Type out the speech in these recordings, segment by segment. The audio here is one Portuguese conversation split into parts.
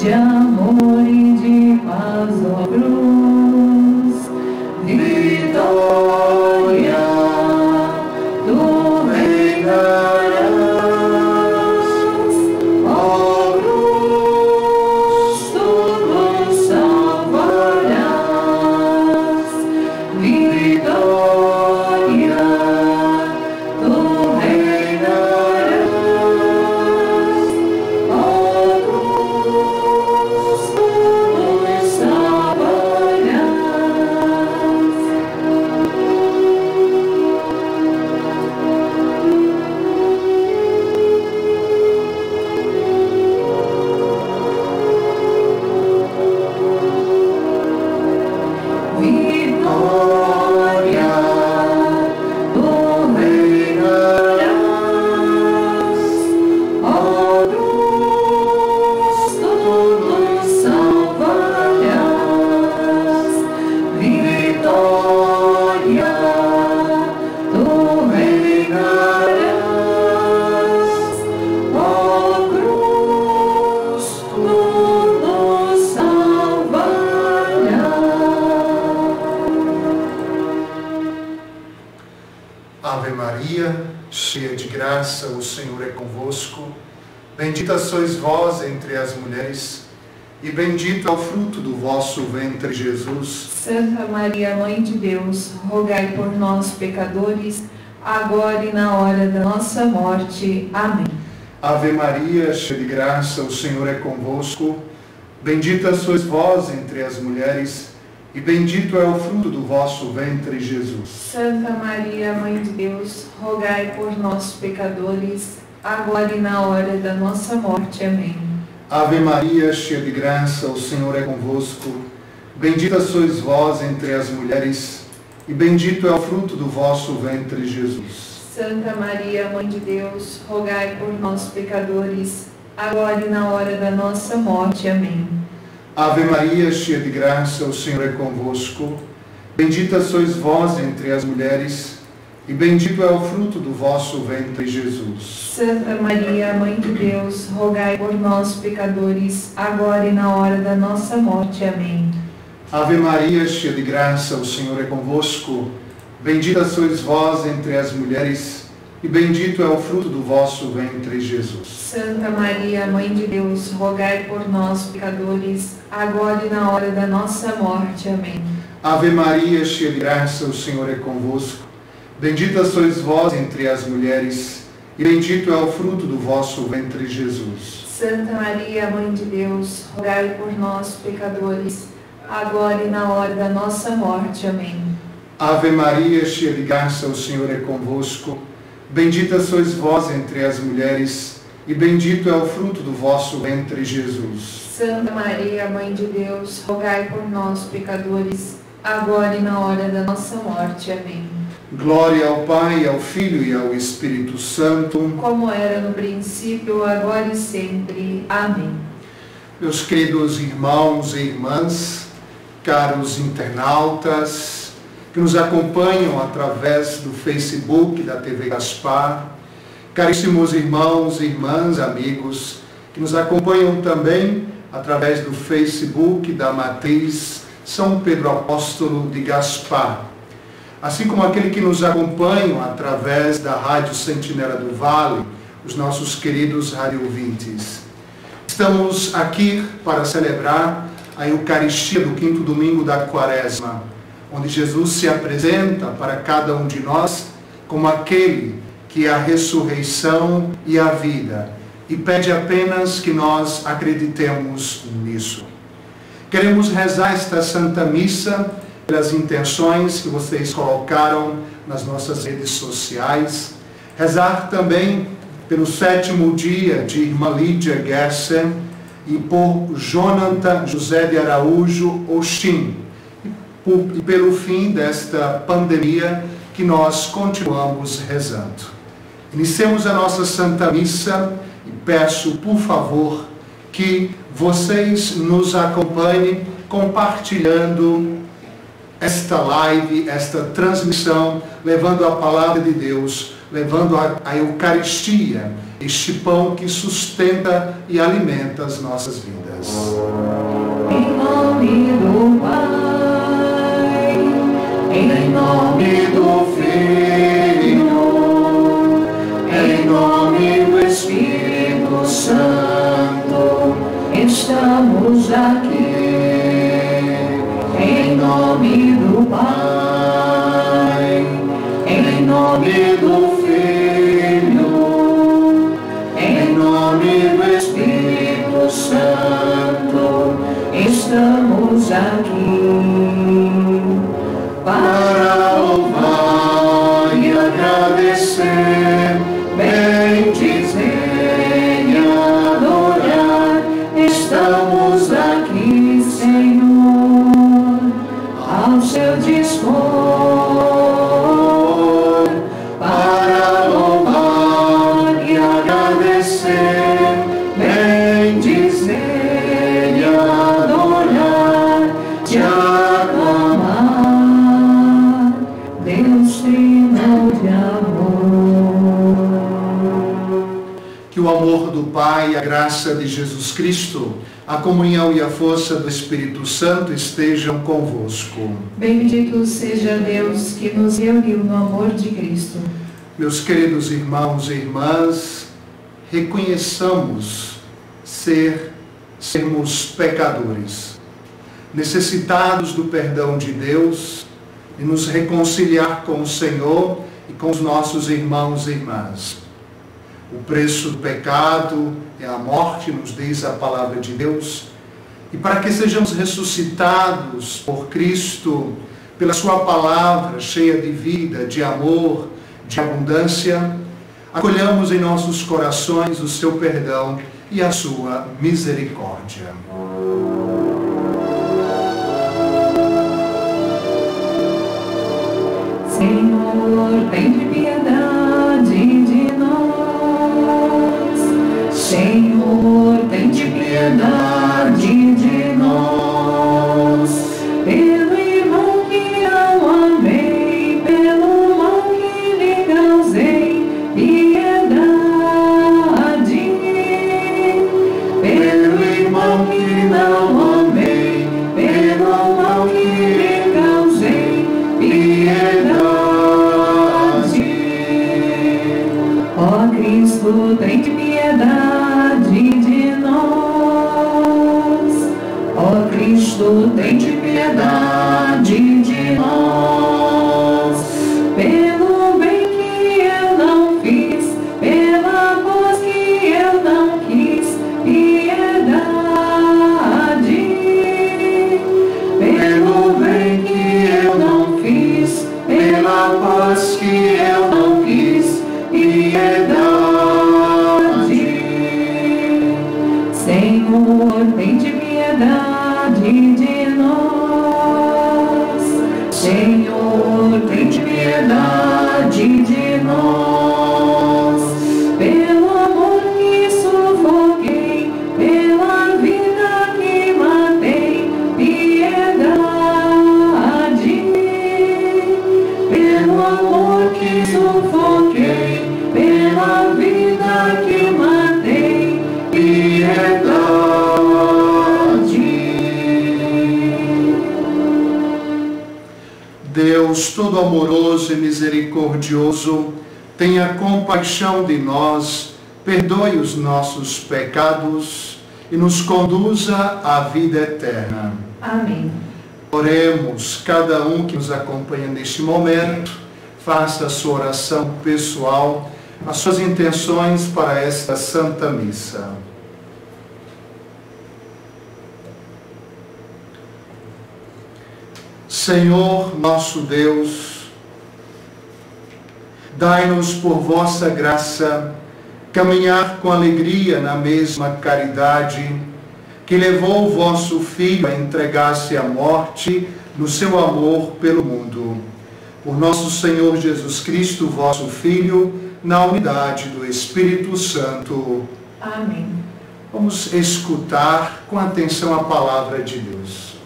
de amor e de paz, ó cruz. Vitória, tu reinarás, ó cruz, tu nos salvarás. Vitória, tu reinarás, ó cruz, tu nos salvarás. Vitória, tu reinarás, ó cruz, tu nos salvarás. Vitória, tu reinarás, ó cruz, tu nos salvarás. Ave Maria, cheia de graça, o Senhor é convosco. Bendita sois vós entre as mulheres, e bendito é o fruto do vosso ventre, Jesus. Santa Maria, Mãe de Deus, rogai por nós, pecadores, agora e na hora da nossa morte. Amém. Ave Maria, cheia de graça, o Senhor é convosco. Bendita sois vós entre as mulheres, e bendito é o fruto do vosso ventre, Jesus. Santa Maria, Mãe de Deus, rogai por nós, pecadores, agora e na hora da nossa morte. Amém. Ave Maria, cheia de graça, o Senhor é convosco. Bendita sois vós entre as mulheres, e bendito é o fruto do vosso ventre, Jesus. Santa Maria, Mãe de Deus, rogai por nós, pecadores, agora e na hora da nossa morte. Amém. Ave Maria, cheia de graça, o Senhor é convosco. Bendita sois vós entre as mulheres, e bendito é o fruto do vosso ventre, Jesus. Santa Maria, Mãe de Deus, rogai por nós, pecadores, agora e na hora da nossa morte. Amém. Ave Maria, cheia de graça, o Senhor é convosco. Bendita sois vós entre as mulheres, e bendito é o fruto do vosso ventre, Jesus. Santa Maria, Mãe de Deus, rogai por nós, pecadores, agora e na hora da nossa morte. Amém. Ave Maria, cheia de graça, o Senhor é convosco. Bendita sois vós entre as mulheres, e bendito é o fruto do vosso ventre, Jesus. Santa Maria, Mãe de Deus, rogai por nós, pecadores, agora e na hora da nossa morte. Amém. Ave Maria, cheia de graça, o Senhor é convosco. Bendita sois vós entre as mulheres, e bendito é o fruto do vosso ventre, Jesus. Santa Maria, Mãe de Deus, rogai por nós, pecadores, agora e na hora da nossa morte. Amém. Glória ao Pai, ao Filho e ao Espírito Santo. Como era no princípio, agora e sempre. Amém. Meus queridos irmãos e irmãs, caros internautas, que nos acompanham através do Facebook da TV Gaspar, caríssimos irmãos e irmãs, amigos, que nos acompanham também através do Facebook da Matriz São Pedro Apóstolo de Gaspar, assim como aquele que nos acompanham através da Rádio Sentinela do Vale, os nossos queridos radioouvintes. Estamos aqui para celebrar a Eucaristia do quinto domingo da Quaresma, onde Jesus se apresenta para cada um de nós como aquele que é a ressurreição e a vida, e pede apenas que nós acreditemos nisso. Queremos rezar esta Santa Missa pelas intenções que vocês colocaram nas nossas redes sociais, rezar também pelo 7º dia de Irmã Lídia Gersen e por Jonathan José de Araújo Ostin, e pelo fim desta pandemia que nós continuamos rezando. Iniciemos a nossa Santa Missa e peço, por favor, que vocês nos acompanhem compartilhando esta live, esta transmissão, levando a palavra de Deus levando a Eucaristia, este pão que sustenta e alimenta as nossas vidas. Em nome do Pai, em nome do Filho, em nome do Espírito Santo, estamos aqui. Em nome do Pai, em nome do Filho, em nome do Espírito Santo, estamos aqui para louvar e agradecer, bendizer e adorar. Estamos aqui, Senhor, ao seu dispor, para louvar e agradecer, bendizer e adorar, te aclamar, Deus Trino de amor. Que o amor do Pai, a graça de Jesus Cristo, a comunhão e a força do Espírito Santo estejam convosco. Bendito seja Deus que nos reuniu no amor de Cristo. Meus queridos irmãos e irmãs, reconheçamos sermos pecadores, necessitados do perdão de Deus e nos reconciliar com o Senhor e com os nossos irmãos e irmãs. O preço do pecado é a morte, nos diz a palavra de Deus. E para que sejamos ressuscitados por Cristo, pela sua palavra cheia de vida, de amor, de abundância, acolhamos em nossos corações o seu perdão e a sua misericórdia. Senhor, tem piedade de nós. Senhor, tem piedade de nós. Pelo irmão que não amei, pelo mal que lhe causei, piedade. Pelo irmão que não amei, pelo mal que lhe causei, piedade. Ó Cristo, tem piedade de nós. Ó Cristo, tem piedade de nós. Pelo bem que eu não fiz, pela voz que eu não quis, piedade. Pelo bem que eu não fiz, pela voz que eu não quis, piedade. Senhor, tem piedade de nós. Senhor, tem piedade de nós. Pelo amor que sufoquei, pela vida que matei, piedade. Pelo amor que sufoquei, pela vida que matei, piedade. Deus todo amoroso e misericordioso, tenha compaixão de nós, perdoe os nossos pecados e nos conduza à vida eterna. Amém. Oremos, cada um que nos acompanha neste momento, faça a sua oração pessoal, as suas intenções para esta Santa Missa. Senhor nosso Deus, dai-nos por vossa graça caminhar com alegria na mesma caridade que levou o vosso Filho a entregar-se à morte no seu amor pelo mundo. Por nosso Senhor Jesus Cristo, vosso Filho, na unidade do Espírito Santo. Amém. Vamos escutar com atenção a palavra de Deus.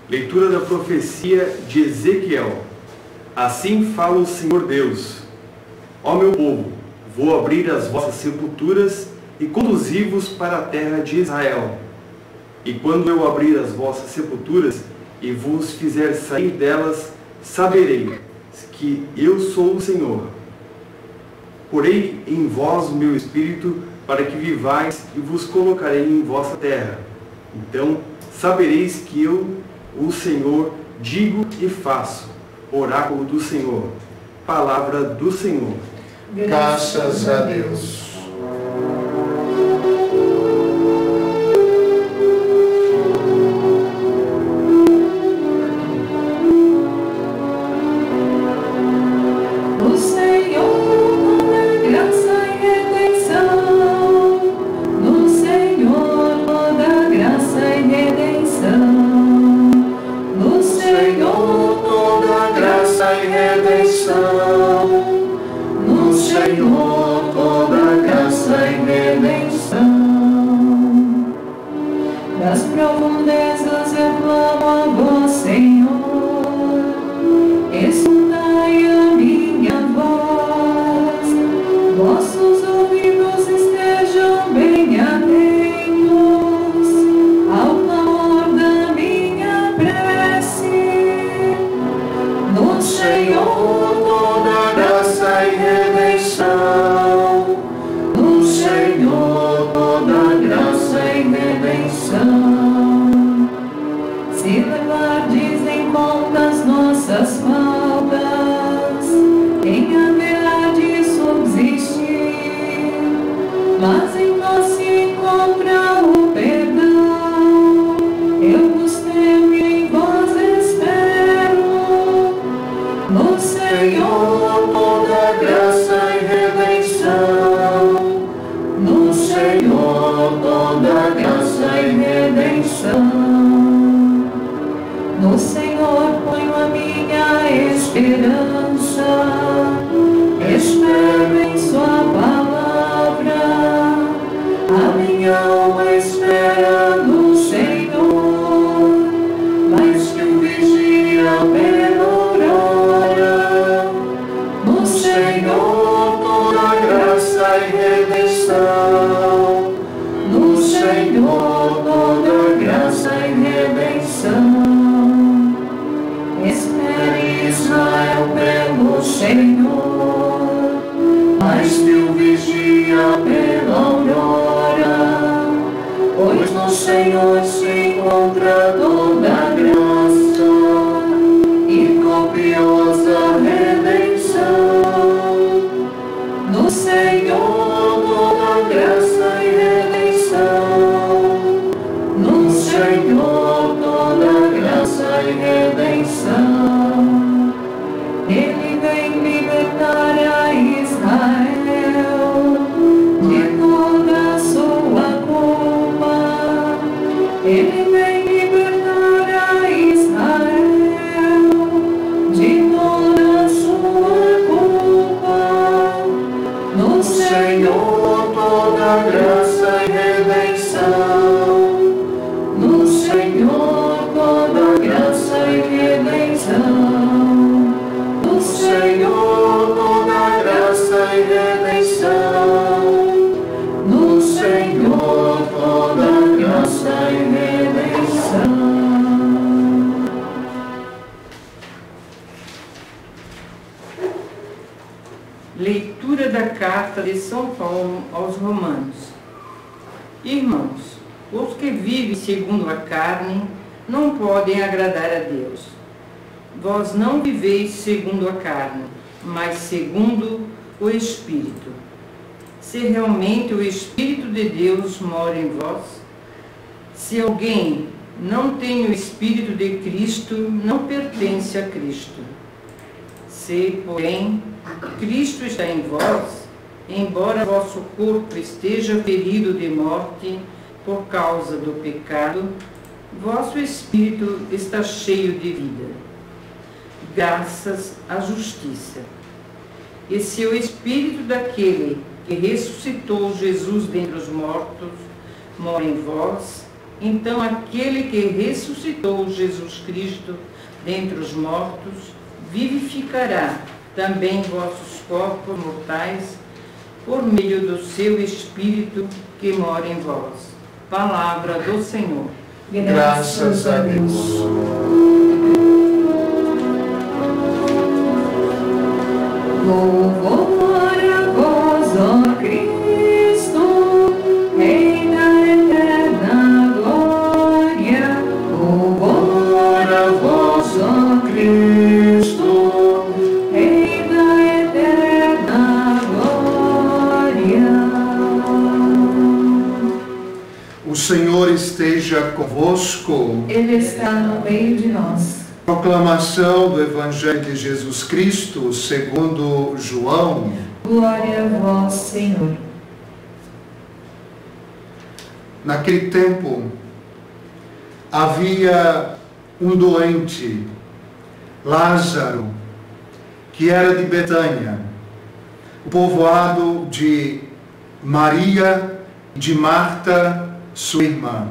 Leitura da profecia de Ezequiel. Assim fala o Senhor Deus: Ó meu povo, vou abrir as vossas sepulturas e conduzi-vos para a terra de Israel. E quando eu abrir as vossas sepulturas e vos fizer sair delas, sabereis que eu sou o Senhor. Porei em vós o meu espírito para que vivais e vos colocarei em vossa terra. Então sabereis que eu, o Senhor, digo e faço. Oráculo do Senhor. Palavra do Senhor. Graças a Deus. O Senhor toda graça e redenção. No Senhor toda graça e redenção. No Senhor toda graça e redenção. No Senhor toda graça e redenção. Das profundezas eu clamo a vós, Senhor. Escutai a minha voz. Vossos ouvidos estejam bem atentos ao clamor da minha prece. No Senhor toda graça e redenção. No Senhor toda graça e redenção. Se levardes em conta as nossas faltas, quem haverá de subsistir? Mas em nós se encontra o perdão. Eu vos temo e em vós espero. No Senhor toda graça e redenção. No Senhor toda graça e redenção. No Senhor ponho a minha esperança. Espero em sua palavra. A minha alma espera no Senhor. Mais que um vigia pela aurora. No Senhor toda graça e redenção. No Senhor toda graça e redenção. Espere Israel pelo Senhor. Mais que o vigia pela aurora. Pois no Senhor se encontra toda graça e copiosa redenção. No Senhor toda graça e redenção. No Senhor toda graça e redenção. Ele vem libertar a Israel de toda a sua culpa. Ele vem libertar a Israel de toda a sua culpa. No Senhor toda graça e redenção. No Senhor toda graça e redenção. No Senhor toda graça e redenção. No Senhor toda graça e redenção. Leitura da carta de São Paulo aos Romanos. Irmãos, os que vivem segundo a carne não podem agradar a Deus. Vós não viveis segundo a carne, mas segundo o Espírito. Se realmente o Espírito de Deus mora em vós, se alguém não tem o Espírito de Cristo, não pertence a Cristo. Se, porém, Cristo está em vós, embora vosso corpo esteja ferido de morte por causa do pecado, vosso espírito está cheio de vida, graças à justiça. E se o espírito daquele que ressuscitou Jesus dentre os mortos mora em vós, Então aquele que ressuscitou Jesus Cristo dentre os mortos, vivificará também vossos corpos mortais, por meio do seu Espírito que mora em vós. Palavra do Senhor. Graças a Deus. Louvor a vós, ó Cristo, Rei da eterna glória. Louvor a vós, ó Cristo, Rei da eterna glória. O Senhor esteja convosco. Ele está no meio de nós. Proclamação do Evangelho de Jesus Cristo segundo João. Glória a vós, Senhor. Naquele tempo, havia um doente, Lázaro, que era de Betânia, o povoado de Maria e de Marta, sua irmã.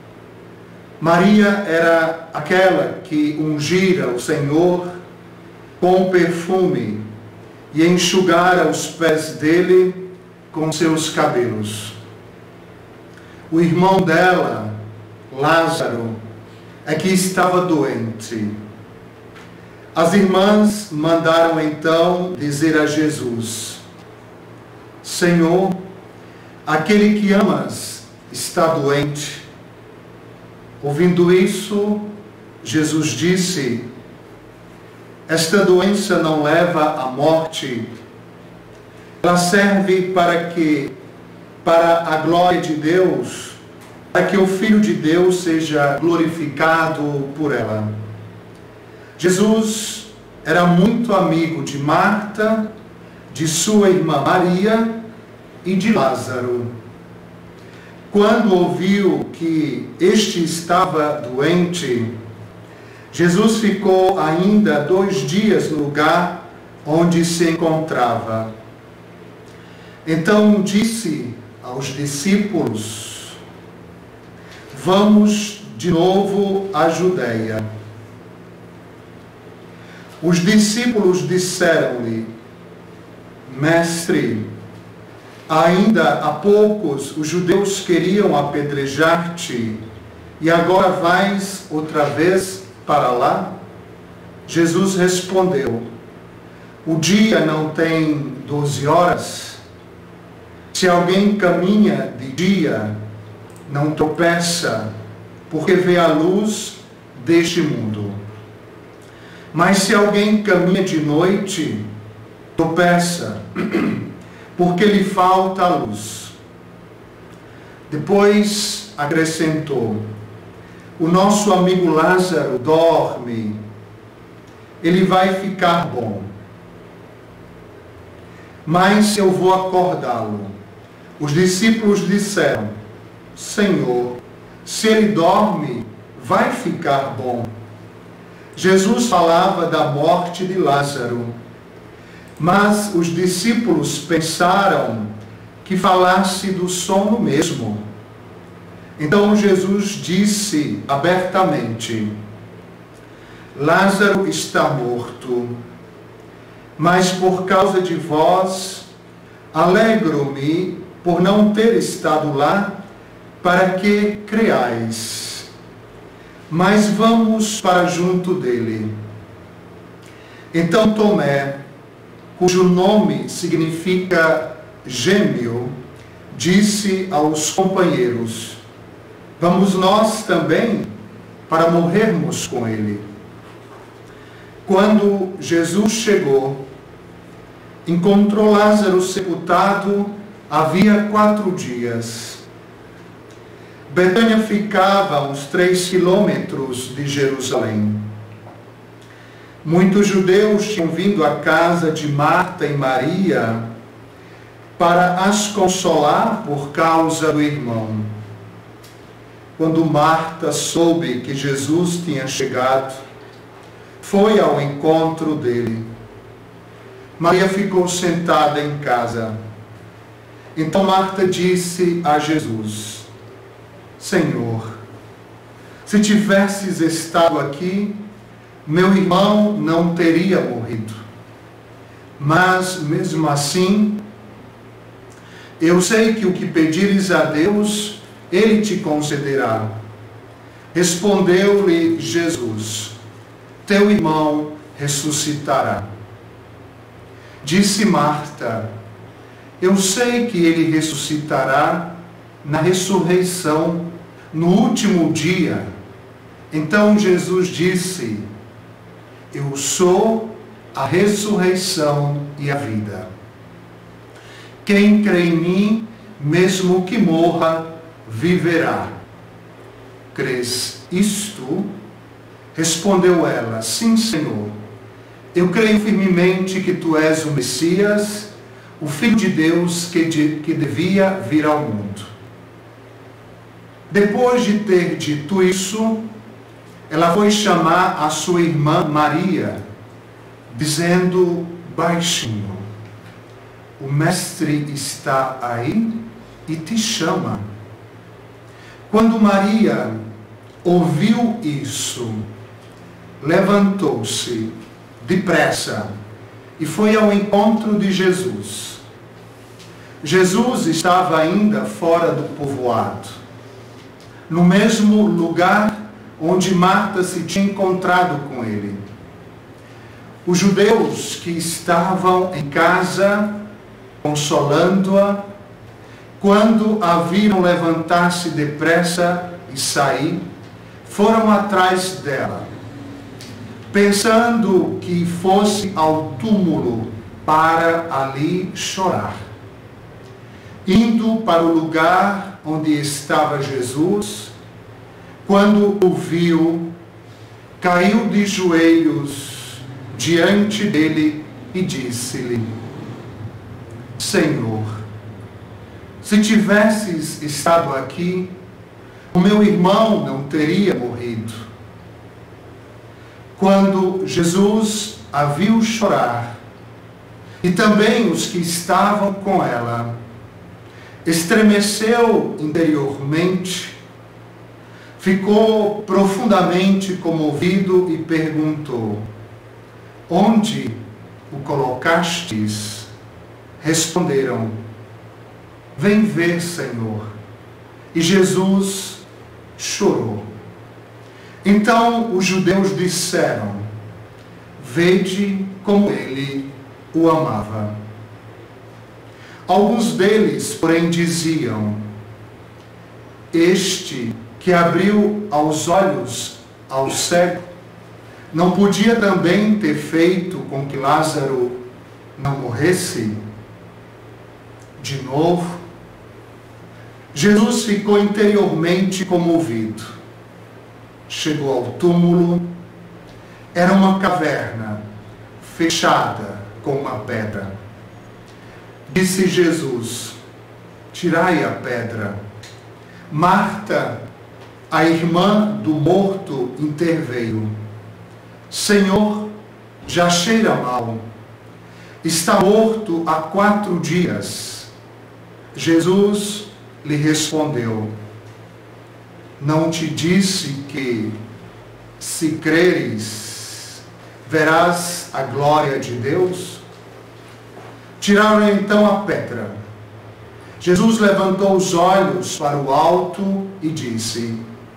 Maria era aquela que ungira o Senhor com perfume e enxugara os pés dele com seus cabelos. O irmão dela, Lázaro, é que estava doente. As irmãs mandaram então dizer a Jesus: Senhor, aquele que amas está doente. Ouvindo isso, Jesus disse: esta doença não leva à morte. Ela serve para a glória de Deus, para que o Filho de Deus seja glorificado por ela. Jesus era muito amigo de Marta, de sua irmã Maria e de Lázaro. Quando ouviu que este estava doente, Jesus ficou ainda 2 dias no lugar onde se encontrava. Então disse aos discípulos: vamos de novo à Judeia. Os discípulos disseram-lhe: Mestre, ainda há poucos os judeus queriam apedrejar-te, e agora vais outra vez para lá? Jesus respondeu: o dia não tem 12 horas? Se alguém caminha de dia, não tropeça, porque vê a luz deste mundo. Mas se alguém caminha de noite, tropeça, porque lhe falta a luz. Depois acrescentou: o nosso amigo Lázaro dorme, ele vai ficar bom. Mas eu vou acordá-lo. Os discípulos disseram: Senhor, se ele dorme, vai ficar bom. Jesus falava da morte de Lázaro, mas os discípulos pensaram que falasse do sono mesmo. Então Jesus disse abertamente: Lázaro está morto, mas por causa de vós, alegro-me por não ter estado lá, para que creais. Mas vamos para junto dele. Então Tomé, cujo nome significa gêmeo, disse aos companheiros: vamos nós também para morrermos com ele. Quando Jesus chegou, encontrou Lázaro sepultado havia 4 dias. Betânia ficava a uns 3 quilômetros de Jerusalém. Muitos judeus tinham vindo à casa de Marta e Maria para as consolar por causa do irmão. Quando Marta soube que Jesus tinha chegado, foi ao encontro dele. Maria ficou sentada em casa. Então Marta disse a Jesus: Senhor, se tivesses estado aqui, meu irmão não teria morrido. Mas, mesmo assim, eu sei que o que pedires a Deus, Ele te concederá. Respondeu-lhe Jesus: teu irmão ressuscitará. Disse Marta: eu sei que ele ressuscitará na ressurreição, no último dia. Então Jesus disse: eu sou a ressurreição e a vida. Quem crê em mim, mesmo que morra, viverá. Crês isto? Respondeu ela: sim, Senhor. Eu creio firmemente que tu és o Messias, o Filho de Deus que devia vir ao mundo. Depois de ter dito isso, ela foi chamar a sua irmã Maria, dizendo baixinho: o Mestre está aí e te chama. Quando Maria ouviu isso, levantou-se depressa e foi ao encontro de Jesus. Jesus estava ainda fora do povoado, no mesmo lugar onde Marta se tinha encontrado com ele. Os judeus que estavam em casa, consolando-a, quando a viram levantar-se depressa e sair, foram atrás dela, pensando que fosse ao túmulo para ali chorar. Indo para o lugar onde estava Jesus, quando o viu, caiu de joelhos diante dele e disse-lhe: Senhor, se tivesses estado aqui, o meu irmão não teria morrido. Quando Jesus a viu chorar, e também os que estavam com ela, estremeceu interiormente, ficou profundamente comovido e perguntou: onde o colocastes? Responderam: vem ver, Senhor. E Jesus chorou. Então os judeus disseram: vede como ele o amava. Alguns deles, porém, diziam: este que abriu os olhos ao cego, não podia também ter feito com que Lázaro não morresse? De novo, Jesus ficou interiormente comovido. Chegou ao túmulo. Era uma caverna fechada com uma pedra. Disse Jesus: tirai a pedra. Marta, a irmã do morto, interveio: Senhor, já cheira mal. Está morto há 4 dias. Jesus lhe respondeu: não te disse que, se creres, verás a glória de Deus? Tiraram então a pedra. Jesus levantou os olhos para o alto e disse: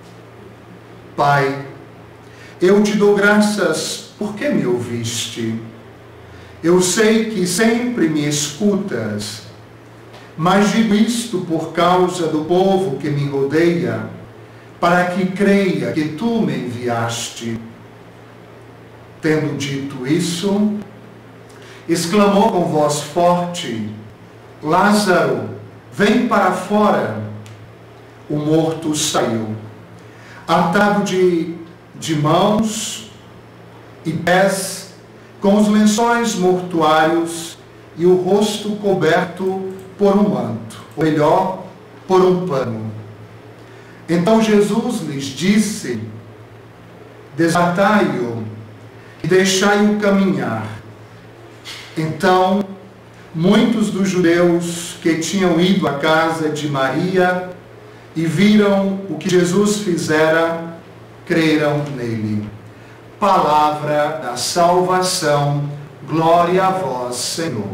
Pai, eu te dou graças porque me ouviste. Eu sei que sempre me escutas, mas digo isto por causa do povo que me rodeia, para que creia que tu me enviaste. Tendo dito isso, exclamou com voz forte: Lázaro, vem para fora. O morto saiu, atado de mãos e pés, com os lençóis mortuários e o rosto coberto por um manto, ou melhor, por um pano. Então Jesus lhes disse: desatai-o e deixai-o caminhar. Então, muitos dos judeus que tinham ido à casa de Maria e viram o que Jesus fizera, creram nele. Palavra da salvação, glória a vós, Senhor.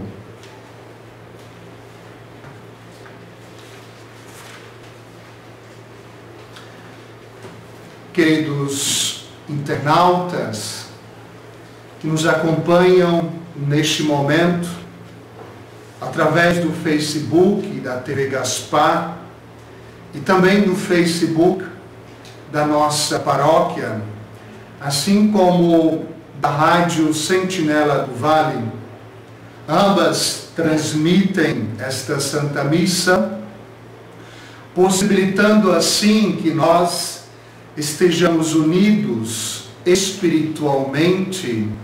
Queridos internautas que nos acompanham neste momento, através do Facebook da TV Gaspar e também do Facebook da nossa paróquia, assim como da Rádio Sentinela do Vale, ambas transmitem esta Santa Missa, possibilitando assim que nós estejamos unidos espiritualmente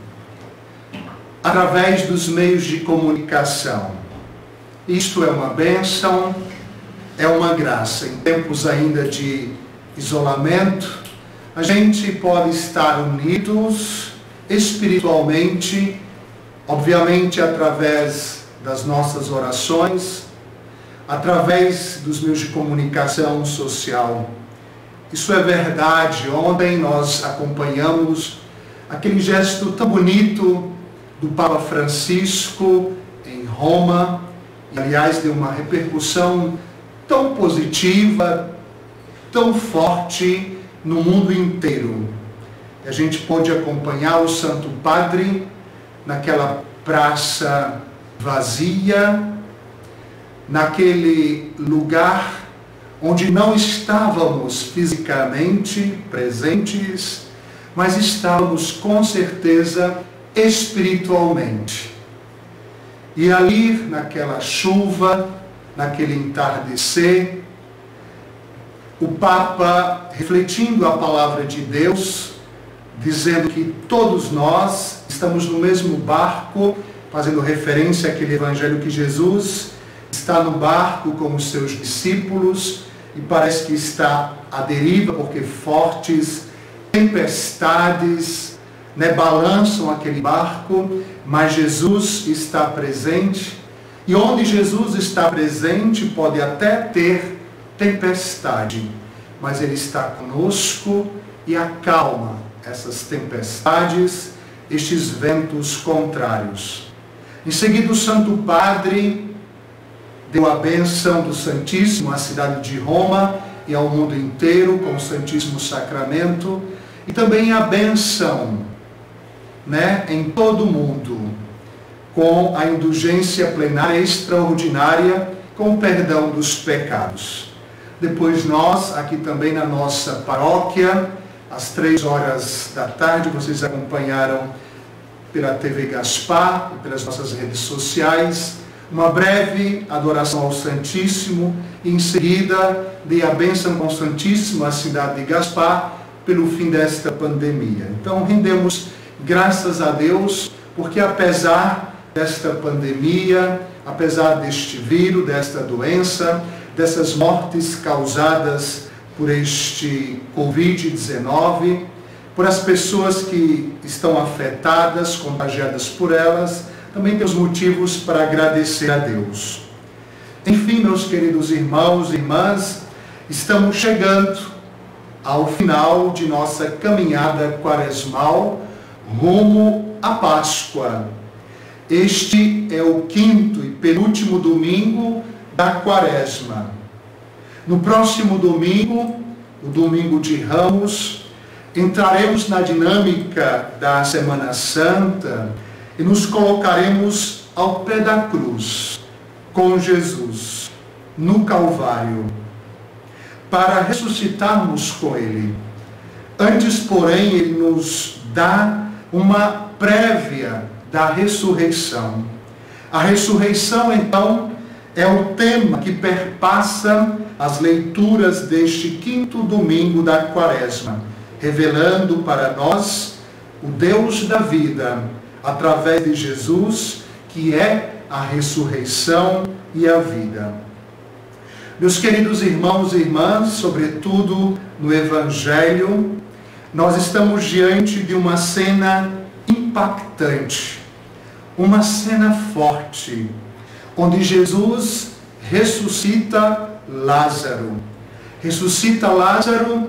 através dos meios de comunicação. Isto é uma bênção, é uma graça. Em tempos ainda de isolamento, a gente pode estar unidos espiritualmente, obviamente através das nossas orações, através dos meios de comunicação social. Isso é verdade. Ontem nós acompanhamos aquele gesto tão bonito do Papa Francisco em Roma, e aliás deu uma repercussão tão positiva, tão forte no mundo inteiro. A gente pôde acompanhar o Santo Padre naquela praça vazia, naquele lugar onde não estávamos fisicamente presentes, mas estávamos com certeza espiritualmente. E ali, naquela chuva, naquele entardecer, o Papa, refletindo a palavra de Deus, dizendo que todos nós estamos no mesmo barco, fazendo referência àquele evangelho que Jesus está no barco com os seus discípulos e parece que está à deriva, porque fortes tempestades balançam aquele barco, mas Jesus está presente. E onde Jesus está presente pode até ter tempestade, mas Ele está conosco e acalma essas tempestades, estes ventos contrários. Em seguida, o Santo Padre deu a bênção do Santíssimo à cidade de Roma e ao mundo inteiro com o Santíssimo Sacramento, e também a bênção em todo o mundo, com a indulgência plenária extraordinária, com o perdão dos pecados. Depois nós, aqui também na nossa paróquia, às 15h, vocês acompanharam pela TV Gaspar e pelas nossas redes sociais, uma breve adoração ao Santíssimo, e em seguida dei a bênção com o Santíssimo à cidade de Gaspar pelo fim desta pandemia. Então rendemos graças a Deus, porque apesar desta pandemia, apesar deste vírus, desta doença, dessas mortes causadas por este Covid-19, por as pessoas que estão afetadas, contagiadas por elas, também temos motivos para agradecer a Deus. Enfim, meus queridos irmãos e irmãs, estamos chegando ao final de nossa caminhada quaresmal rumo à Páscoa. Este é o 5º e penúltimo domingo da Quaresma. No próximo domingo, o domingo de Ramos, entraremos na dinâmica da Semana Santa e nos colocaremos ao pé da cruz, com Jesus, no Calvário, para ressuscitarmos com Ele. Antes, porém, Ele nos dá uma prévia da ressurreição. A ressurreição, então, é o tema que perpassa as leituras deste 5º domingo da Quaresma, revelando para nós o Deus da vida, através de Jesus, que é a ressurreição e a vida. Meus queridos irmãos e irmãs, sobretudo no Evangelho, nós estamos diante de uma cena impactante, uma cena forte, onde Jesus ressuscita Lázaro. Ressuscita Lázaro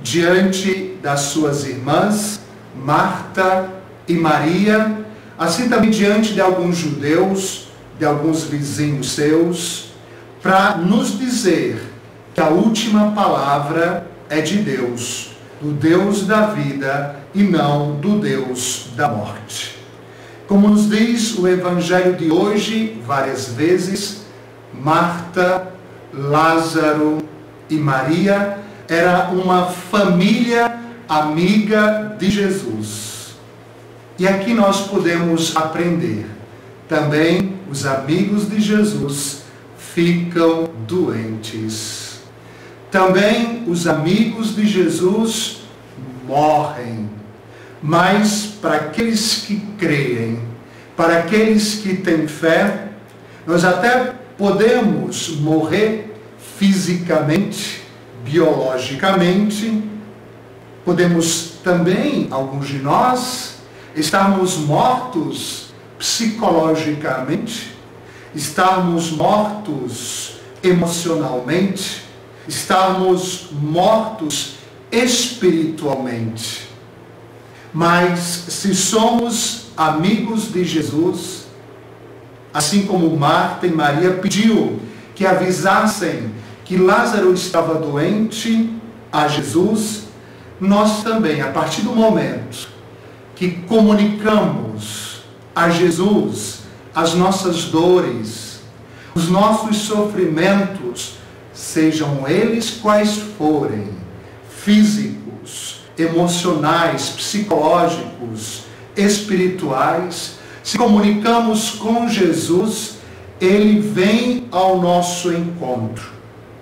diante das suas irmãs, Marta e Maria, assim também diante de alguns judeus, de alguns vizinhos seus, para nos dizer que a última palavra é de Deus, do Deus da vida e não do Deus da morte. Como nos diz o Evangelho de hoje, várias vezes, Marta, Lázaro e Maria era uma família amiga de Jesus. E aqui nós podemos aprender. Também os amigos de Jesus ficam doentes. Também os amigos de Jesus morrem. Mas para aqueles que creem, para aqueles que têm fé, nós até podemos morrer fisicamente, biologicamente, podemos também, alguns de nós, estarmos mortos psicologicamente, estarmos mortos emocionalmente, estarmos mortos espiritualmente. Mas se somos amigos de Jesus, assim como Marta e Maria pediu que avisassem que Lázaro estava doente a Jesus, nós também, a partir do momento que comunicamos a Jesus as nossas dores, os nossos sofrimentos, sejam eles quais forem, físicos, emocionais, psicológicos, espirituais, se comunicamos com Jesus, Ele vem ao nosso encontro.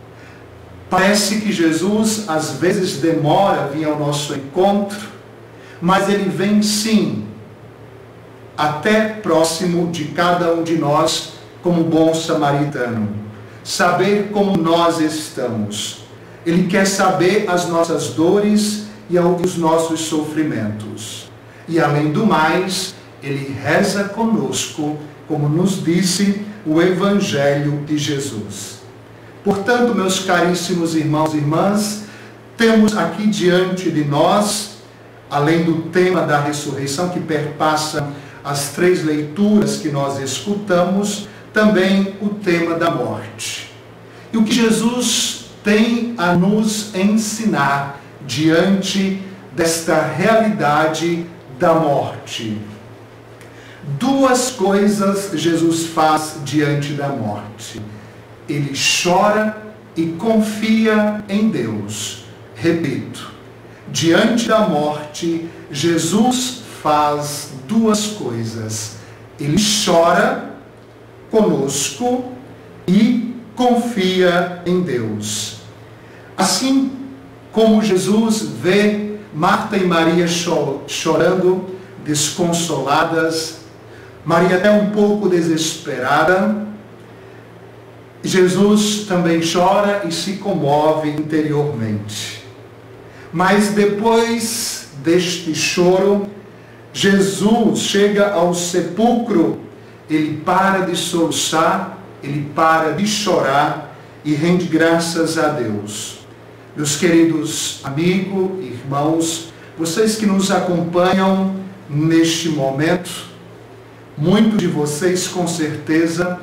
Parece que Jesus às vezes demora a vir ao nosso encontro, mas Ele vem sim, até próximo de cada um de nós, como bom samaritano. Saber como nós estamos. Ele quer saber as nossas dores e os nossos sofrimentos. E além do mais, Ele reza conosco, como nos disse o Evangelho de Jesus. Portanto, meus caríssimos irmãos e irmãs, temos aqui diante de nós, além do tema da ressurreição que perpassa as 3 leituras que nós escutamos, também o tema da morte. E o que Jesus tem a nos ensinar diante desta realidade da morte. 2 coisas Jesus faz diante da morte. Ele chora e confia em Deus. Repito, diante da morte, Jesus faz 2 coisas. Ele chora conosco e confia em Deus. Assim como Jesus vê Marta e Maria chorando, desconsoladas, Maria até um pouco desesperada, Jesus também chora e se comove interiormente. Mas depois deste choro, Jesus chega ao sepulcro, ele para de soluçar, ele para de chorar e rende graças a Deus. Meus queridos amigos, irmãos, vocês que nos acompanham neste momento, muitos de vocês com certeza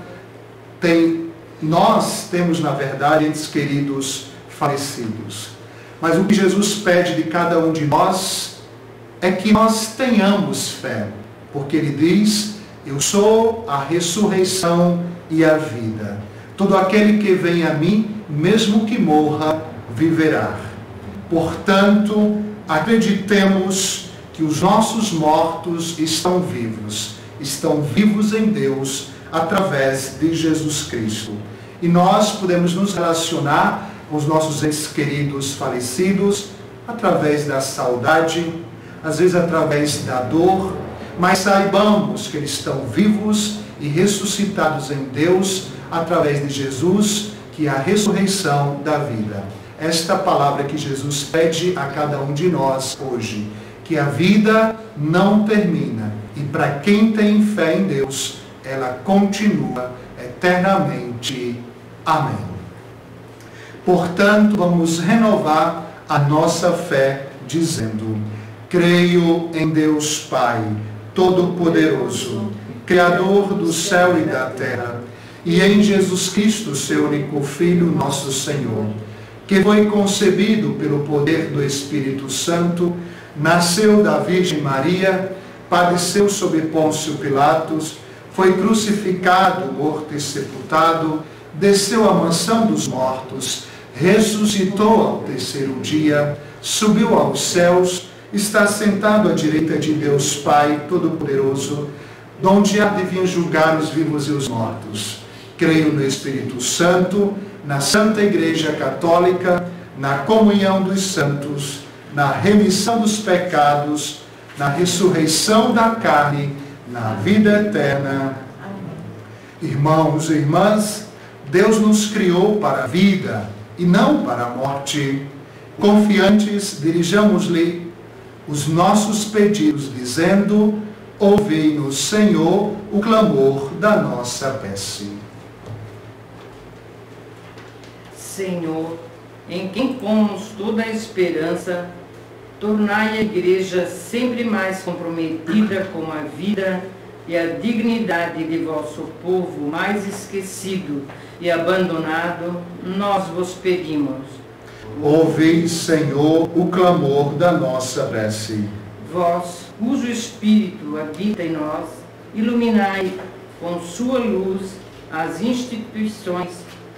nós temos na verdade entes queridos falecidos. Mas o que Jesus pede de cada um de nós é que nós tenhamos fé, porque Ele diz: eu sou a ressurreição e a vida. Todo aquele que vem a mim, mesmo que morra, viverá. Portanto, acreditemos que os nossos mortos estão vivos em Deus, através de Jesus Cristo. E nós podemos nos relacionar com os nossos entes queridos falecidos, através da saudade, às vezes através da dor, mas saibamos que eles estão vivos e ressuscitados em Deus, através de Jesus, que é a ressurreição da vida. Esta palavra que Jesus pede a cada um de nós hoje, que a vida não termina, e para quem tem fé em Deus, ela continua eternamente. Amém. Portanto, vamos renovar a nossa fé, dizendo: creio em Deus Pai, Todo-Poderoso, Criador do céu e da terra, e em Jesus Cristo, seu único Filho, nosso Senhor, que foi concebido pelo poder do Espírito Santo, nasceu da Virgem Maria, padeceu sob Pôncio Pilatos, foi crucificado, morto e sepultado, desceu à mansão dos mortos, ressuscitou ao terceiro dia, subiu aos céus, está sentado à direita de Deus Pai Todo-Poderoso, donde há de vir julgar os vivos e os mortos. Creio no Espírito Santo, na Santa Igreja Católica, na comunhão dos santos, na remissão dos pecados, na ressurreição da carne, na vida eterna. Irmãos e irmãs, Deus nos criou para a vida e não para a morte. Confiantes, dirijamos-lhe os nossos pedidos, dizendo: ouvi-nos, Senhor, o clamor da nossa prece. Senhor, em quem pomos toda a esperança, tornai a Igreja sempre mais comprometida com a vida e a dignidade de vosso povo mais esquecido e abandonado, nós vos pedimos. Ouvi, Senhor, o clamor da nossa prece. Vós, cujo Espírito habita em nós, iluminai com sua luz as instituições,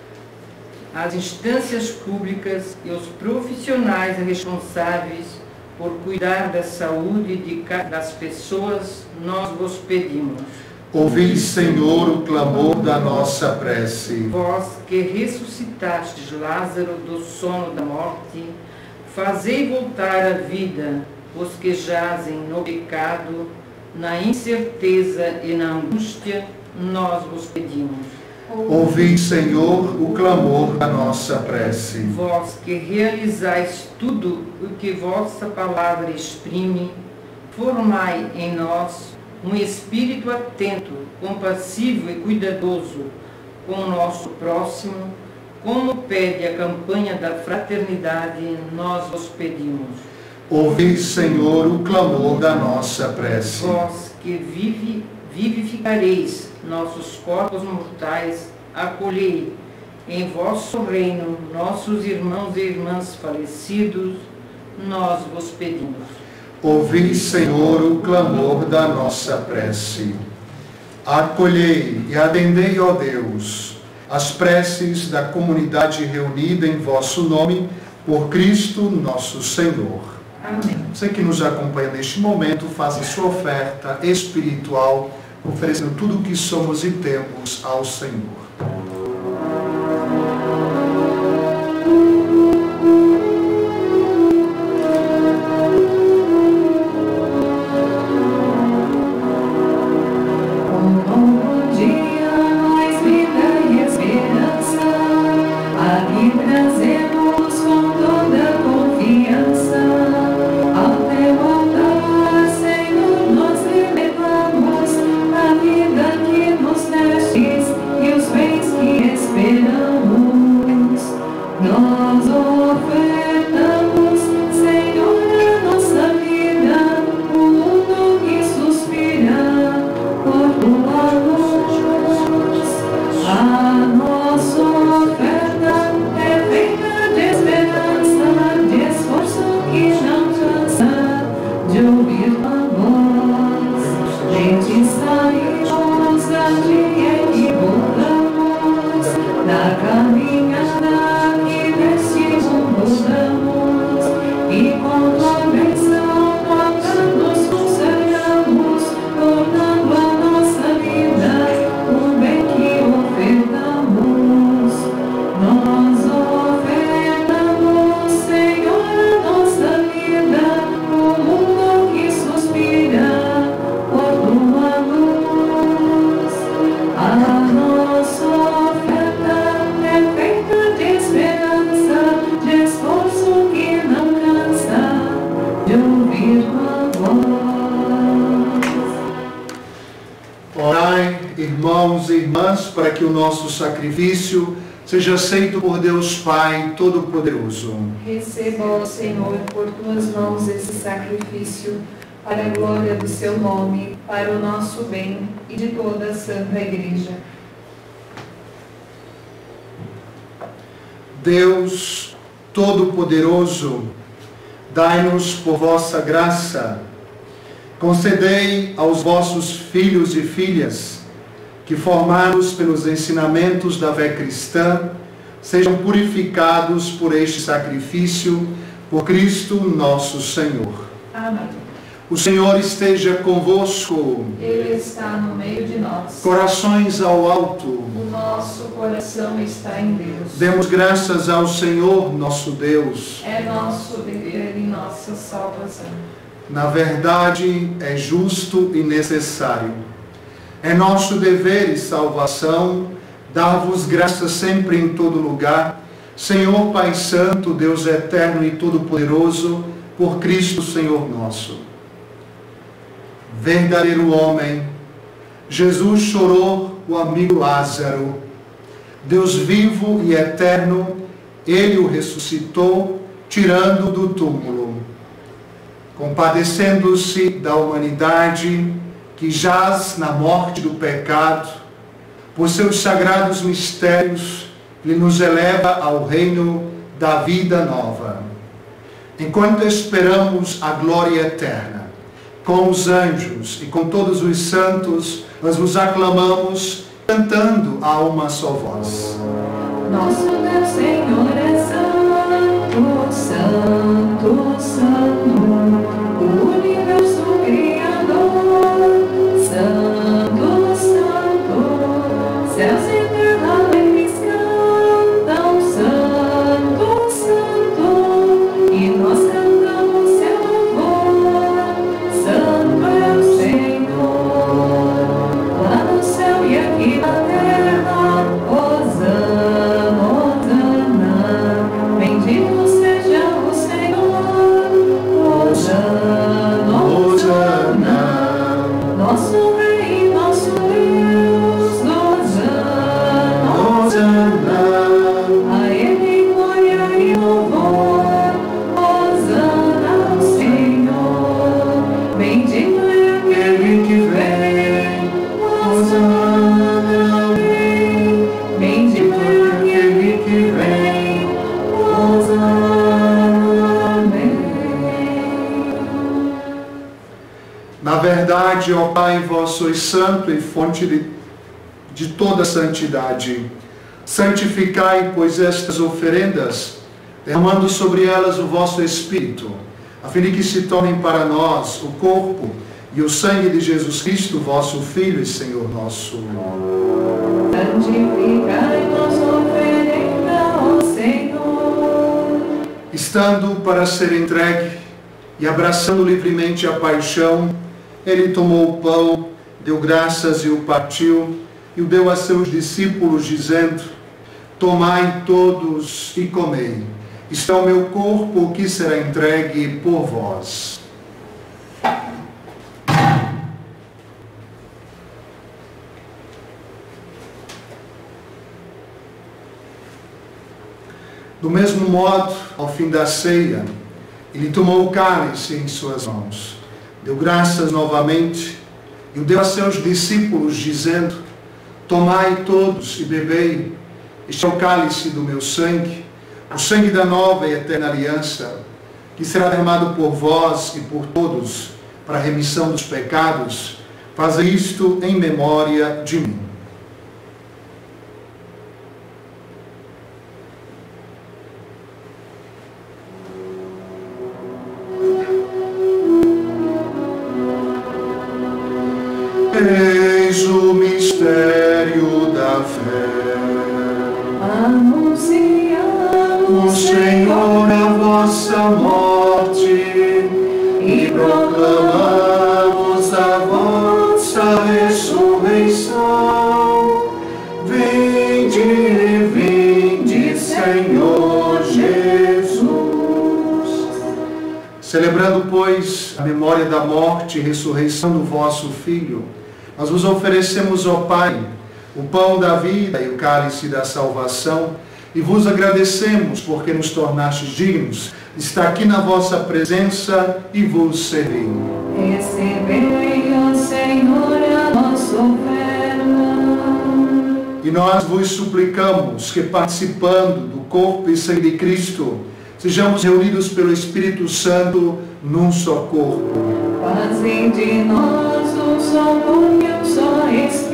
as instâncias públicas e os profissionais responsáveis por cuidar da saúde das pessoas, nós vos pedimos. Ouvi, Senhor, o clamor da nossa prece. Vós que ressuscitastes Lázaro do sono da morte, fazei voltar à vida os que jazem no pecado, na incerteza e na angústia, nós vos pedimos. Ouvi, Senhor, o clamor da nossa prece. Vós que realizais tudo o que vossa palavra exprime, formai em nós um espírito atento, compassivo e cuidadoso com o nosso próximo, como pede a campanha da fraternidade, nós vos pedimos. Ouvi, Senhor, o clamor da nossa prece. Vós que vivificareis nossos corpos mortais, acolhei em vosso reino nossos irmãos e irmãs falecidos, nós vos pedimos. Ouvi, Senhor, o clamor da nossa prece. Acolhei e atendei, ó Deus, as preces da comunidade reunida em vosso nome, por Cristo nosso Senhor. Amém. Você que nos acompanha neste momento, faça sua oferta espiritual, oferecendo tudo o que somos e temos ao Senhor. Orai, irmãos e irmãs, para que o nosso sacrifício seja aceito por Deus Pai Todo-Poderoso. Receba, ó Senhor, por tuas mãos esse sacrifício, para a glória do seu nome, para o nosso bem e de toda a Santa Igreja. Deus Todo-Poderoso, dai-nos por vossa graça, concedei aos vossos filhos e filhas que, formados pelos ensinamentos da fé cristã, sejam purificados por este sacrifício, por Cristo nosso Senhor. Amém. O Senhor esteja convosco. Ele está no meio de nós. Corações ao alto. O nosso coração está em Deus. Demos graças ao Senhor nosso Deus. É nosso dever e nossa salvação. Na verdade, é justo e necessário. É nosso dever e salvação dar-vos graças sempre em todo lugar, Senhor Pai Santo, Deus eterno e todo-poderoso, por Cristo Senhor nosso. Verdadeiro homem, Jesus chorou o amigo Lázaro. Deus vivo e eterno, Ele o ressuscitou, tirando do túmulo. Compadecendo-se da humanidade que jaz na morte do pecado, por seus sagrados mistérios, Ele nos eleva ao reino da vida nova. Enquanto esperamos a glória eterna, com os anjos e com todos os santos, nós vos aclamamos, cantando a uma só voz. Nosso Deus, Senhor, é santo, santo, santo, o universo criador, santo, santo, céus e terra alegres cantam, santo, santo, e nós cantamos seu louvor, santo é o Senhor, lá no céu e aqui na terra, Hosana, Hosana, bendito seja o Senhor, Hosana, Hosana, nosso Rei e nosso Deus, Hosana, Hosana, a Ele glória e louvor, Hosana ao Senhor, bendito é aquele que vem, Hosana ao Rei, bendito é aquele que vem, Hosana, amém. Na verdade, ó Pai, vós sois santo e fonte de toda santidade. Santificai, pois, estas oferendas, derramando sobre elas o vosso Espírito, a fim de que se tornem para nós o corpo e o sangue de Jesus Cristo, vosso Filho e Senhor nosso. Santificai nossa oferenda, ó Senhor. Estando para ser entregue e abraçando livremente a paixão, ele tomou o pão, deu graças e o partiu, e o deu a seus discípulos, dizendo: tomai todos e comei. Isto é o meu corpo que será entregue por vós. Do mesmo modo, ao fim da ceia, ele tomou o cálice em suas mãos, deu graças novamente e o deu a seus discípulos, dizendo: tomai todos e bebei, este é o cálice do meu sangue, o sangue da nova e eterna aliança, que será derramado por vós e por todos para a remissão dos pecados. Fazei isto em memória de mim. Eis o mistério da fé. Anunciamos, Senhor, a vossa morte e proclamamos a vossa ressurreição. Vinde, vinde, Senhor Jesus. Celebrando, pois, a memória da morte e ressurreição do vosso Filho, nós vos oferecemos, ó Pai, o pão da vida e o cálice da salvação, e vos agradecemos porque nos tornastes dignos de estar aqui na vossa presença e vos servir. Recebei, ó Senhor, a nossa oferta. E nós vos suplicamos que, participando do corpo e sangue de Cristo, sejamos reunidos pelo Espírito Santo num só corpo. Fazem de nós um só corpo e um só Espírito.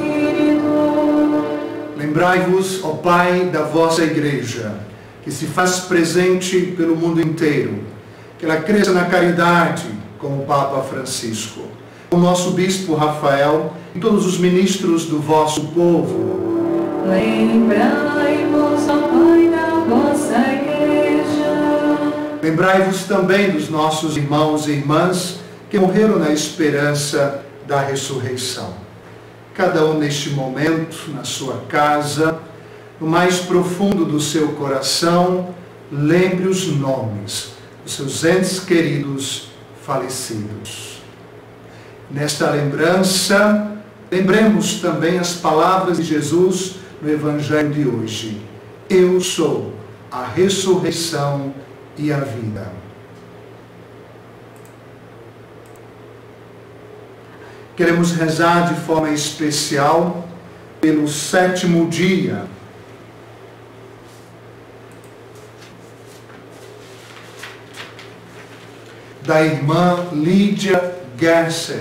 Lembrai-vos, ó Pai, da vossa Igreja, que se faz presente pelo mundo inteiro, que ela cresça na caridade, como o Papa Francisco, o nosso Bispo Rafael e todos os ministros do vosso povo. Lembrai-vos, ó Pai, da vossa Igreja. Lembrai-vos também dos nossos irmãos e irmãs que morreram na esperança da ressurreição. Cada um neste momento, na sua casa, no mais profundo do seu coração, lembre os nomes dos seus entes queridos falecidos. Nesta lembrança, lembremos também as palavras de Jesus no Evangelho de hoje. Eu sou a ressurreição e a vida. Queremos rezar de forma especial pelo 7º dia da irmã Lídia Gersen,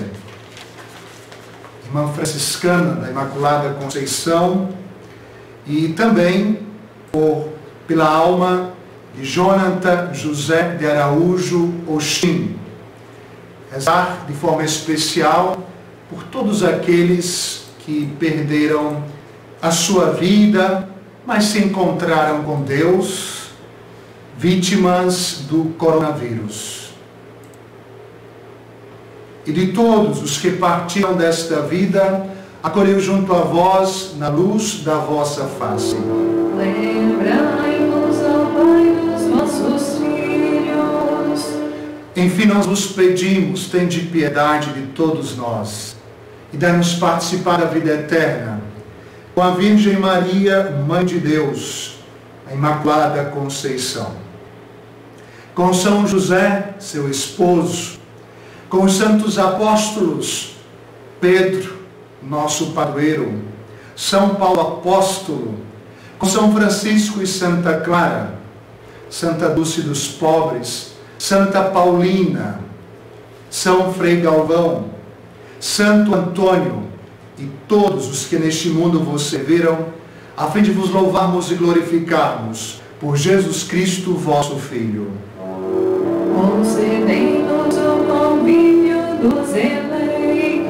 irmã franciscana da Imaculada Conceição, e também pela alma de Jonathan José de Araújo Oxim. Rezar de forma especial por todos aqueles que perderam a sua vida, mas se encontraram com Deus, vítimas do coronavírus. E de todos os que partiram desta vida, acolheu junto a vós na luz da vossa face. Lembrai-nos, ó Pai, dos vossos filhos. Enfim, nós vos pedimos, tende piedade de todos nós e dai-nos participar da vida eterna com a Virgem Maria, Mãe de Deus, a Imaculada Conceição, com São José, seu esposo, com os santos apóstolos, Pedro, nosso padroeiro, São Paulo apóstolo, com São Francisco e Santa Clara, Santa Dulce dos Pobres, Santa Paulina, São Frei Galvão, Santo Antônio e todos os que neste mundo vos serviram, a fim de vos louvarmos e glorificarmos por Jesus Cristo, vosso Filho. Concedei-nos o convívio dos eleitos.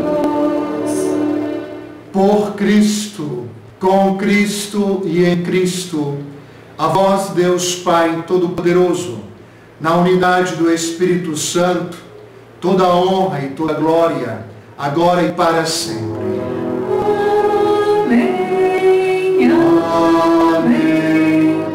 Por Cristo, com Cristo e em Cristo, a vós, Deus Pai Todo-Poderoso, na unidade do Espírito Santo, toda a honra e toda a glória, agora e para sempre. Amém. Amém.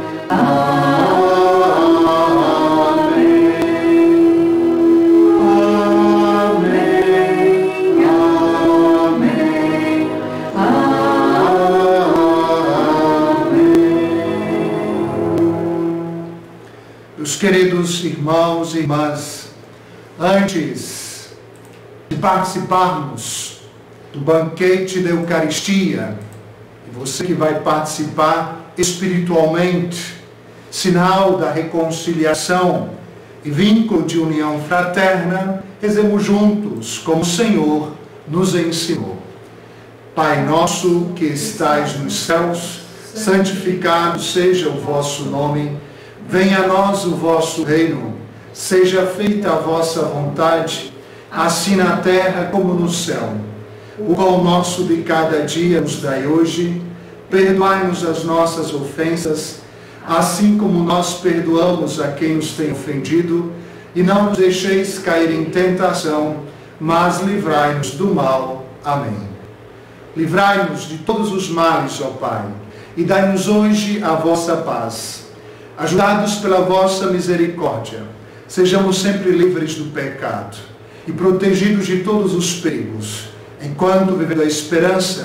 Meus queridos irmãos e irmãs, antes de participarmos do banquete da Eucaristia, e você que vai participar espiritualmente, sinal da reconciliação e vínculo de união fraterna, rezemos juntos como o Senhor nos ensinou. Pai nosso que estais nos céus, santificado seja o vosso nome, venha a nós o vosso reino, seja feita a vossa vontade, assim na terra como no céu. O pão nosso de cada dia nos dai hoje, perdoai-nos as nossas ofensas, assim como nós perdoamos a quem nos tem ofendido, e não nos deixeis cair em tentação, mas livrai-nos do mal. Amém. Livrai-nos de todos os males, ó Pai, e dai-nos hoje a vossa paz. Ajudados pela vossa misericórdia, sejamos sempre livres do pecado e protegidos de todos os perigos, enquanto, vivendo a esperança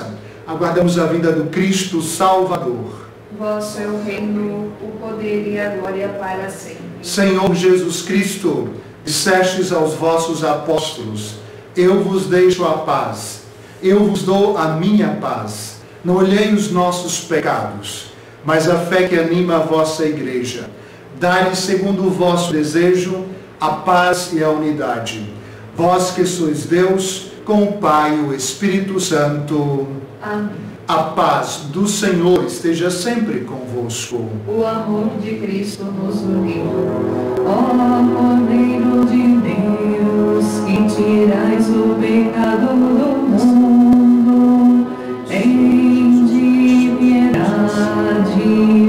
aguardamos a vinda do Cristo Salvador. Vosso é o reino, o poder e a glória para sempre. Senhor Jesus Cristo, dissestes aos vossos apóstolos: eu vos deixo a paz, eu vos dou a minha paz. Não olhei os nossos pecados, mas a fé que anima a vossa igreja. Dai-lhe, segundo o vosso desejo, a paz e a unidade. Vós que sois Deus, com o Pai e o Espírito Santo. Amém. A paz do Senhor esteja sempre convosco. O amor de Cristo nos uniu. Ó Cordeiro de Deus, que tirais o pecado do mundo, tende piedade,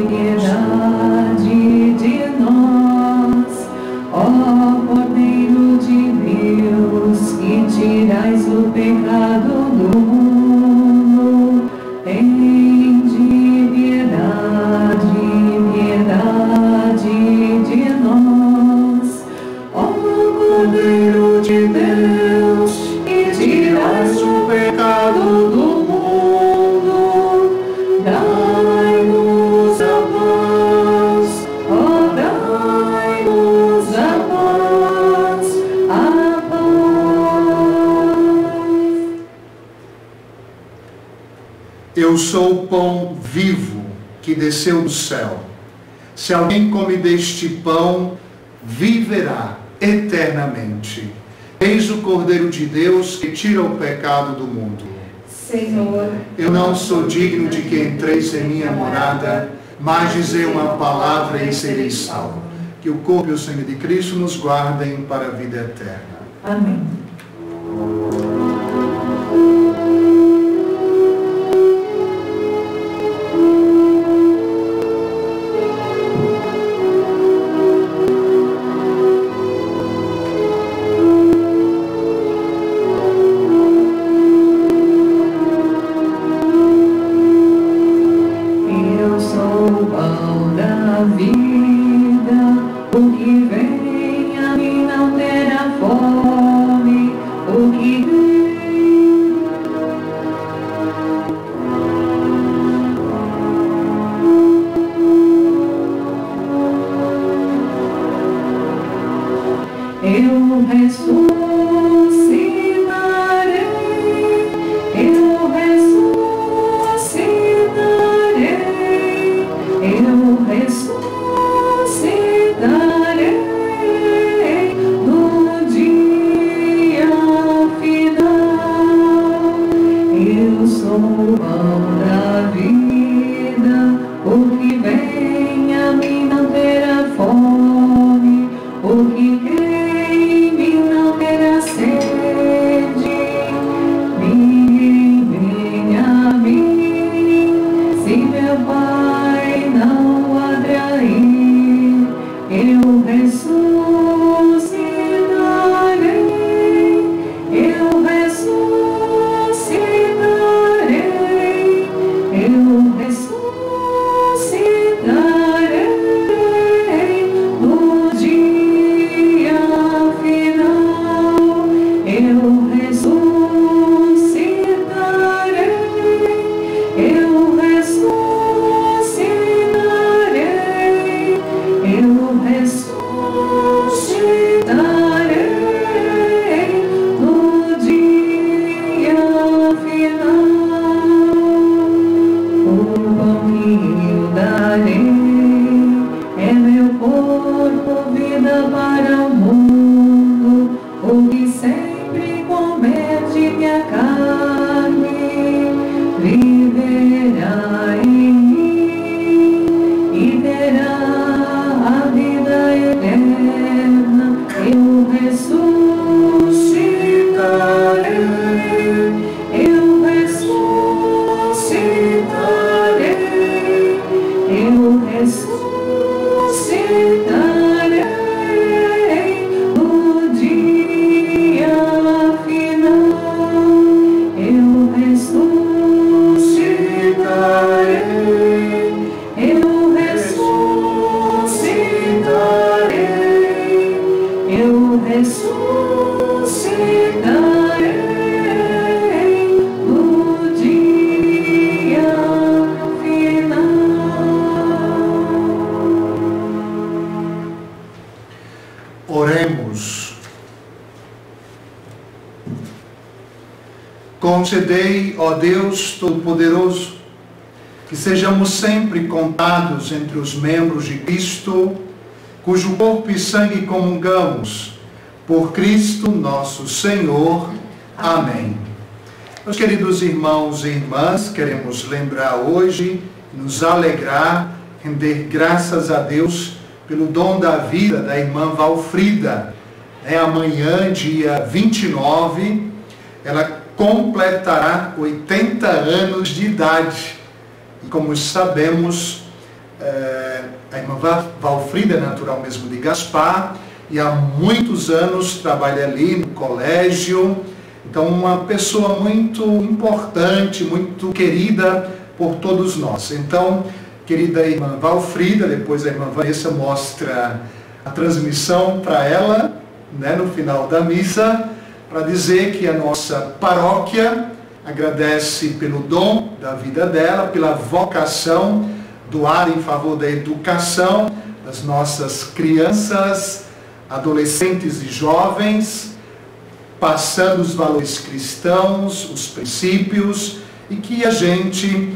piedade de nós. Ó Cordeiro de Deus, que tirais o pecado do mundo, tende piedade, piedade de nós. Ó Cordeiro de Deus, que tirais o pecado do mundo, dai-nos a paz, ó, dai-nos a paz, a paz. Eu sou o pão vivo que desceu do céu. Se alguém come deste pão, viverá eternamente. Eis o Cordeiro de Deus que tira o pecado do mundo. Senhor, Eu não sou digno de que entreis em minha morada, mas dizei uma palavra e serei salvo. Que o corpo e o sangue de Cristo nos guardem para a vida eterna. amém. Eu sou o pão da vida, o que vem a mim não terá fome, o que eu ressuscitarei, eu ressuscitarei, eu ressuscitarei no dia final. Eu sou o pão da vida, o que vem a mim não terá fome, o que crê em mim não concedei, ó Deus Todo-Poderoso, que sejamos sempre contados entre os membros de Cristo, cujo corpo e sangue comungamos, por Cristo nosso Senhor. Amém. Meus queridos irmãos e irmãs, queremos lembrar hoje, nos alegrar, render graças a Deus pelo dom da vida da irmã Valfrida. Amanhã, dia 29, ela completará 80 anos de idade. E como sabemos, a irmã Valfrida é natural mesmo de Gaspar, e há muitos anos trabalha ali no colégio. Então, uma pessoa muito importante, muito querida por todos nós. Então, querida irmã Valfrida, depois a irmã Vanessa mostra a transmissão para ela, no final da missa, para dizer que a nossa paróquia agradece pelo dom da vida dela, pela vocação doada em favor da educação das nossas crianças, adolescentes e jovens, passando os valores cristãos, os princípios, e que a gente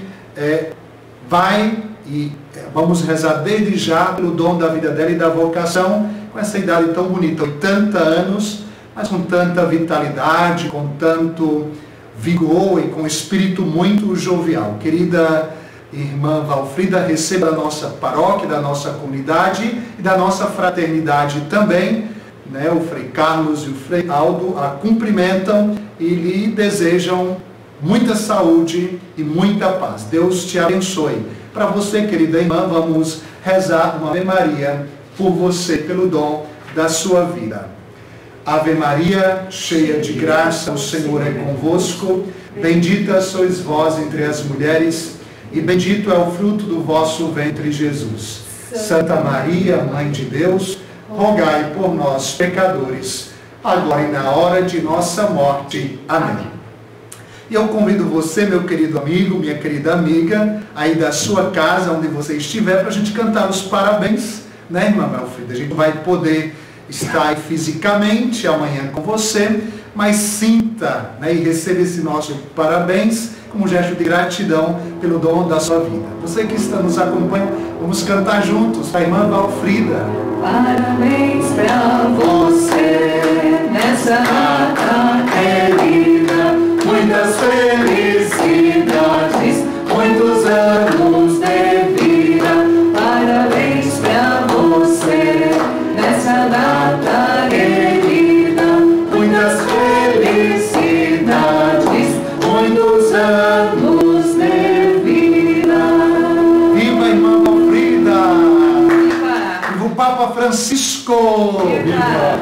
vamos rezar desde já pelo dom da vida dela e da vocação, com essa idade tão bonita, 80 anos, mas com tanta vitalidade, com tanto vigor e com espírito muito jovial. Querida irmã Valfrida, receba da nossa paróquia, da nossa comunidade e da nossa fraternidade também. O Frei Carlos e o Frei Aldo a cumprimentam e lhe desejam muita saúde e muita paz. Deus te abençoe. Para você, querida irmã, vamos rezar uma Ave Maria por você, pelo dom da sua vida. Ave Maria, cheia de graça, o Senhor é convosco. Bendita sois vós entre as mulheres, e bendito é o fruto do vosso ventre, Jesus. Santa Maria, Mãe de Deus, rogai por nós, pecadores, agora e na hora de nossa morte. Amém. E eu convido você, meu querido amigo, minha querida amiga, aí da sua casa, onde você estiver, para a gente cantar os parabéns, irmã Valfrida? A gente vai poder estar aí fisicamente amanhã com você, mas sinta, e receba esse nosso parabéns como um gesto de gratidão pelo dom da sua vida. Você que está nos acompanhando, vamos cantar juntos, a irmã Valfrida. Parabéns pra você nessa data querida, muitas felicidades, muitos anos de vida. Parabéns pra você nessa data querida, muitas felicidades, muitos anos de vida. Viva a irmã Valfrida! Viva o Papa Francisco! Viva!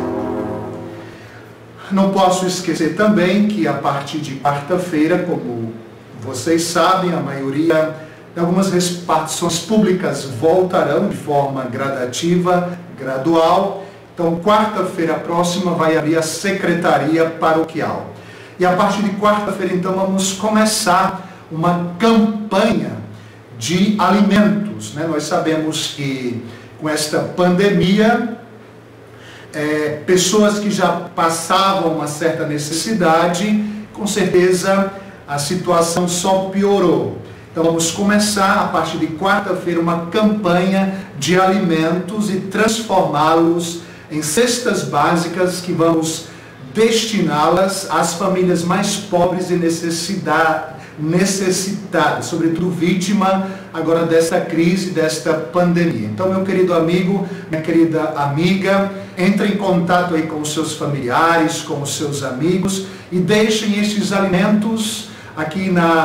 Não posso esquecer também que a partir de quarta-feira, como vocês sabem, a maioria de algumas repartições públicas voltarão de forma gradativa, gradual. Então, quarta-feira próxima vai abrir a Secretaria Paroquial. E a partir de quarta-feira, então, vamos começar uma campanha de alimentos. Nós sabemos que com esta pandemia, pessoas que já passavam uma certa necessidade, com certeza a situação só piorou. Então vamos começar a partir de quarta-feira uma campanha de alimentos e transformá-los em cestas básicas que vamos destiná-las às famílias mais pobres e necessitadas, sobretudo vítima agora desta crise, desta pandemia. Então, meu querido amigo, minha querida amiga, entre em contato aí com os seus familiares, com os seus amigos e deixem estes alimentos aqui na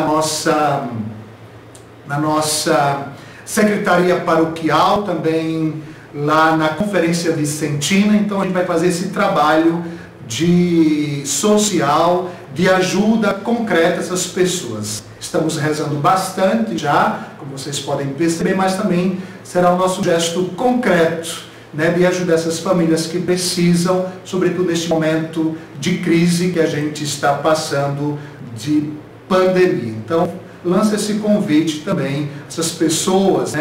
nossa Secretaria Paroquial, também lá na Conferência Vicentina. Então a gente vai fazer esse trabalho de social, de ajuda concreta a essas pessoas. Estamos rezando bastante já, como vocês podem perceber, mas também será o nosso gesto concreto, de ajudar essas famílias que precisam, sobretudo neste momento de crise que a gente está passando, de pandemia. Então, lança esse convite também, essas pessoas,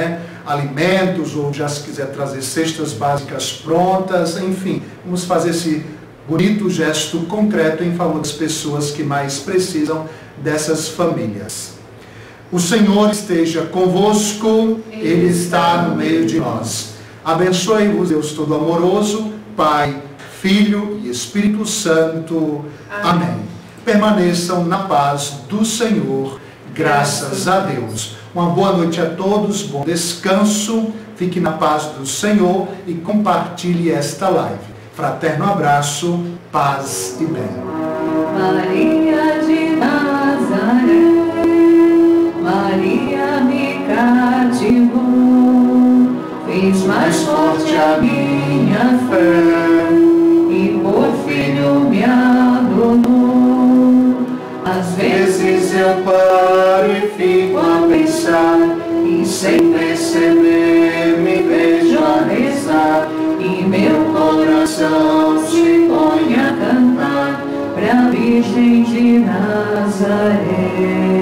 alimentos, ou já se quiser trazer cestas básicas prontas, enfim, vamos fazer esse Bonito gesto concreto em favor das pessoas que mais precisam dessas famílias. O Senhor esteja convosco, Ele está no meio de nós. Abençoe-vos, Deus Todo-Amoroso, Pai, Filho e Espírito Santo. Amém. Permaneçam na paz do Senhor, graças a Deus. Uma boa noite a todos, bom descanso, fique na paz do Senhor e compartilhe esta live. Fraterno abraço, paz e bem. Maria de Nazaré, Maria me cativou, fez mais forte a minha fé e por filho me adotou. Às vezes eu paro e fico a pensar e sem perceber me vejo a rezar e meu coração se põe a cantar pra Virgem de Nazaré.